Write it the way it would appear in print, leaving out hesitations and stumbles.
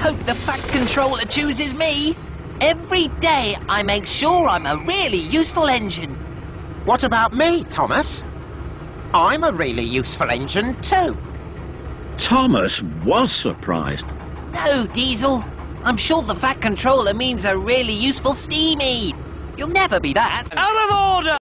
hope the Fat Controller chooses me. Every day I make sure I'm a really useful engine. What about me, Thomas? I'm a really useful engine too. Thomas was surprised. No, Diesel. I'm sure the Fat Controller means a really useful Steamy. You'll never be that. Out of order!